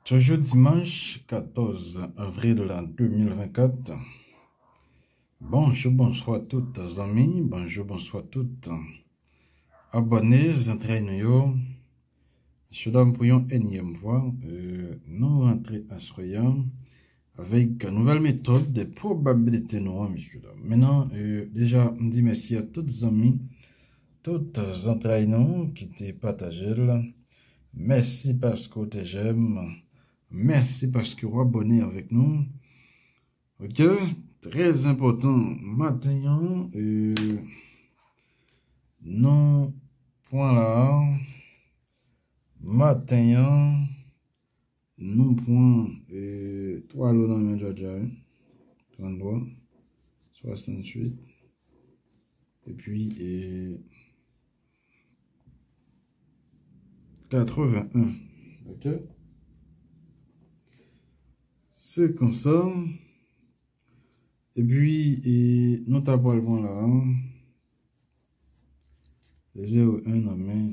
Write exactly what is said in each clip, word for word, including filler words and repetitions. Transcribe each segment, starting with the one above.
Toujours dimanche quatorze avril deux mille vingt-quatre. Bonjour, bonsoir toutes amis, bonjour, bonsoir toutes abonnés, entraîneurs. Je dois pour une énième fois, euh, nous rentrer à Soyam avec une nouvelle méthode de probabilité noire, monsieur. Maintenant, euh, déjà, on dit merci à toutes les amis, toutes les entraîneurs qui t'ont partagé là. Merci parce que tu j'aime. Merci parce que vous abonnez avec nous. Ok, très important. Maintenant, euh, non, point là. Maintenant, non, point euh, trois lots dans le Georgia. trente-trois, soixante-huit. Et puis, euh, quatre-vingt-un. Ok. C'est comme ça. Et puis, et, nous tapons le point là. Le zéro un nommé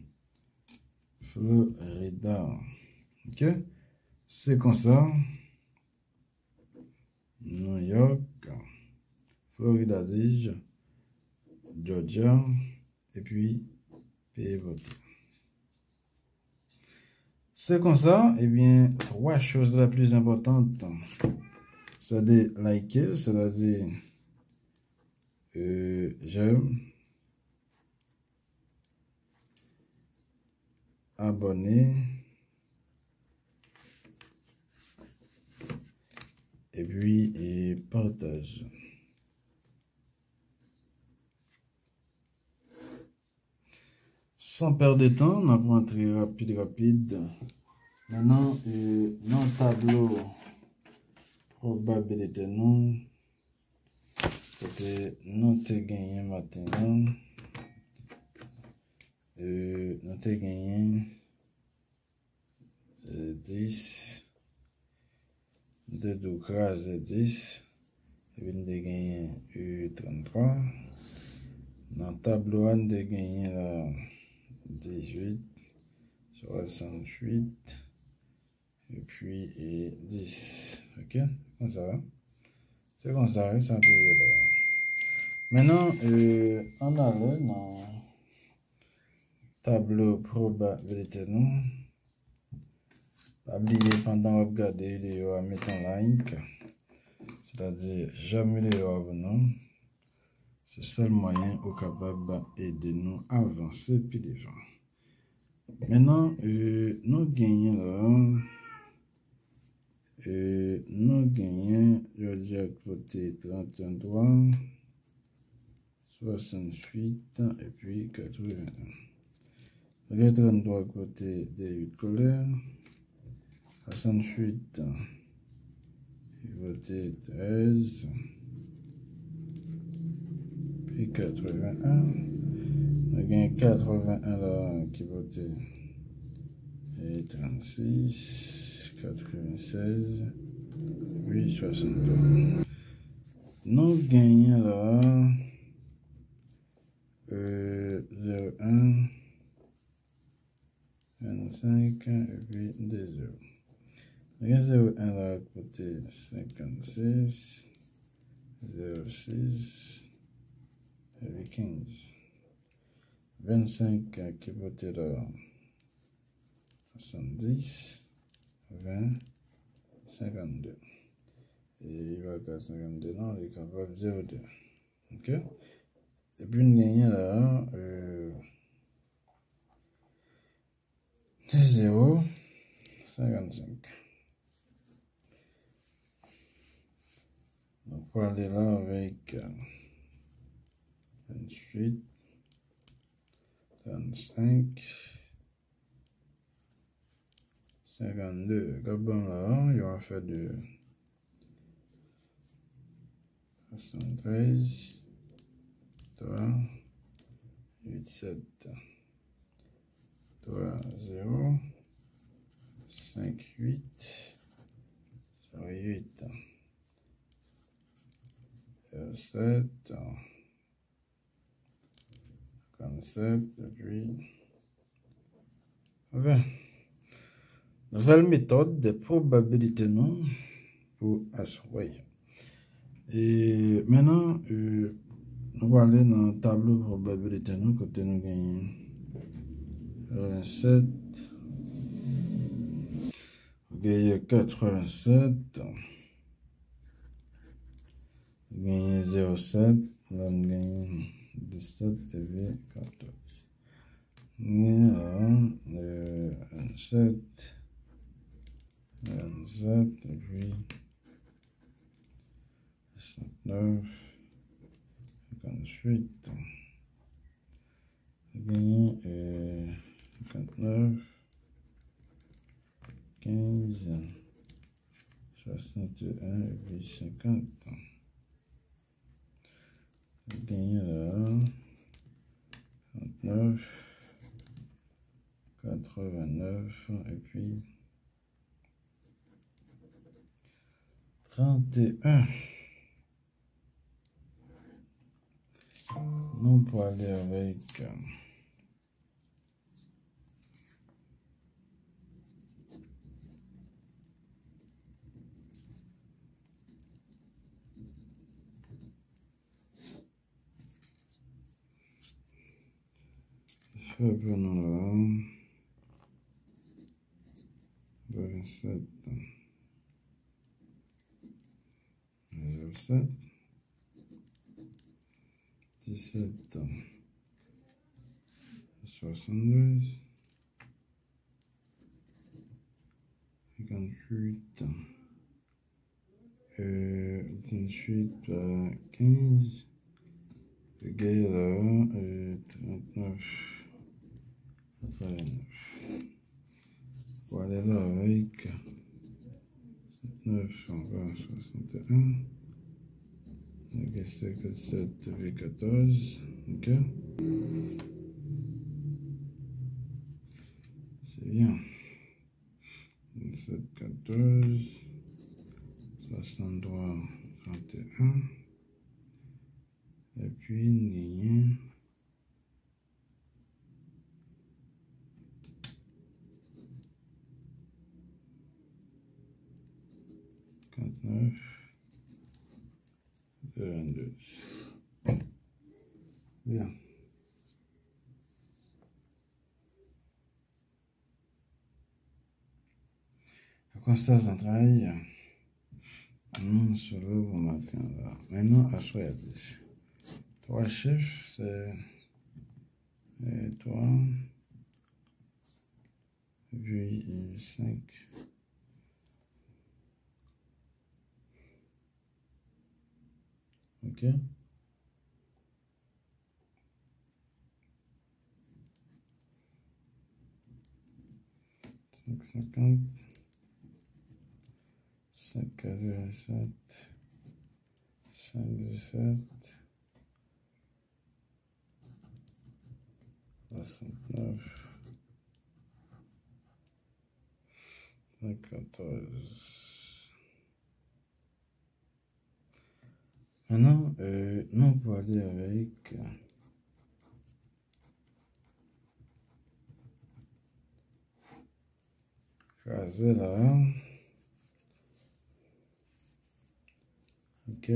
Florida. Ok. C'est comme ça. New York. Florida, dis-je. Georgia. Et puis, pays voté. C'est comme ça. Eh bien, trois choses les plus importantes. C'est de liker, c'est-à-dire euh, j'aime, abonner, et puis et partage. Sans perdre de temps, on va entrer rapide, rapide. Maintenant, euh, dans le tableau probabilité non, c'était non te gagné maintenant. Euh, non te gagné euh, dix. De deux grâce dix. Et puis de gagner U trente-trois. Dans le tableau, on de gagner la dix-huit, soixante-huit. Et puis et dix. Ok? Comme ça. C'est comme ça, ça peut y là. Maintenant, euh, on a là dans le tableau probabilité non. Pas oublier pendant que vous regardez la vidéo à mettre un like. C'est-à-dire, jamais les non. C'est le seul moyen au capable d'aider nous à avancer plus devant. Maintenant, euh, nous gagnons là. Euh, nous gagnons, je vais dire côté trente-trois, soixante-huit et puis quatre-vingt-un. Le trente-trois côté des huit colères, soixante-huit, côté treize, puis quatre-vingt-un. On gagne quatre-vingt-un là qui votait et trente-six, quatre-vingt-seize, puis soixante-deux. Nous gagnons là euh, zéro un, vingt-cinq et puis deux zéro. Nous gagnons zéro un là côté cinquante-six, zéro six et puis quinze. vingt-cinq qui votait là soixante-dix, vingt, cinquante-deux. Et il va qu'à cinquante-deux, non, il est capable de zéro deux. Ok? Et puis, nous gagnons là, euh, zéro, cinquante-cinq. Donc, pour aller là avec euh, vingt-huit, trente-cinq, cinquante-deux. Gabon là, il va faire de soixante-treize, trois, huit, sept, trois, zéro, cinq, huit, huit, sept, cinquante-sept, et puis vingt. Nouvelle méthode de probabilité non pour assurer. Et maintenant, euh, on va aller dans le tableau de probabilité non côté nous gagnons vingt-sept, quatre-vingt-sept, gagnons zéro virgule sept, là on gagne dix-sept et quatorze. Gagnons vingt-sept, vingt-sept et puis soixante-neuf, cinquante-huit, gagnons cinquante-neuf, quinze, soixante et un et puis cinquante. Gagnons là, trente-neuf, quatre-vingt-neuf et puis trente et un. Nous pour aller avec faible là, vingt-sept, sept, dix-sept, soixante-douze, cinquante-huit, euh, vingt-huit, quinze, égal à euh, trente-neuf, quatre-vingt-neuf. Pour aller là avec neuf, on va soixante et un. cinquante-sept et quatorze, ok, c'est bien. vingt-sept, quatorze, soixante-trois, trente et un, et puis une quarante-neuf, vingt-deux. Bien. La constance de travail, on se lève au matin. Là. Maintenant, à choisir. Trois chiffres, c'est trois, puis cinq. Ok. cinq cinquante, cinq quatre-vingt-sept, cinq dix-sept, soixante-neuf, cinq quatorze. Maintenant, euh, nous on peut aller avec choisir là. Ok.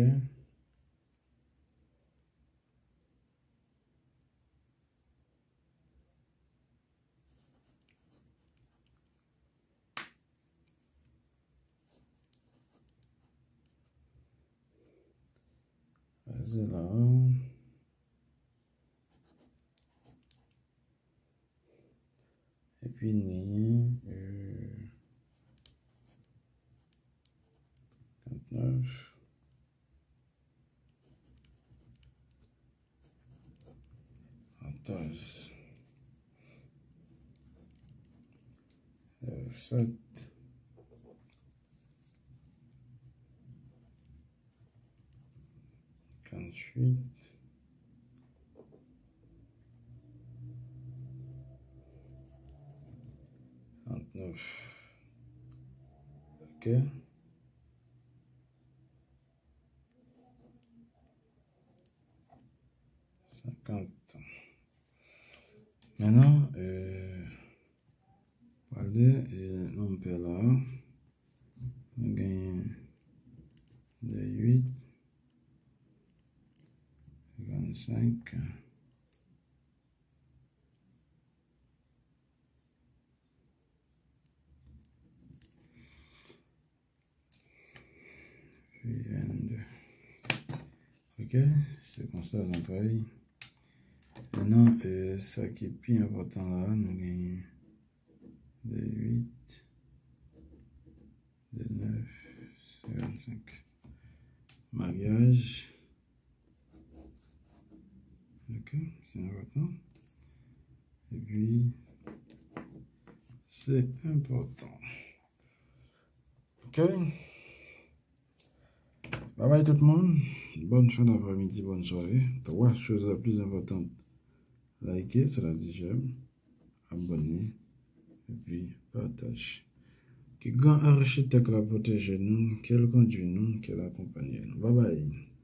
Choisir là. Et puis, ni euh, quarante-neuf. quatorze. sept. cinquante-huit. trente-neuf. Ok. cinquante. Maintenant, euh, on va aller et on peut là. On gagne de huit. vingt-cinq. Puis vingt-deux. Ok, c'est comme ça on travaille. Maintenant, euh, ça qui est plus important là, nous gagnons de huit, de neuf, cinquante-cinq. Mariage. Ok, c'est important. Et puis, c'est important. Ok. Bye bye tout le monde. Bonne fin d'après-midi, bonne soirée. Trois choses les plus importantes. Likez, cela dit j'aime. Abonnez. Et puis, partage. Que grand architecte la protège nous, qu'elle conduit nous, qu'elle accompagne nous. Bye bye.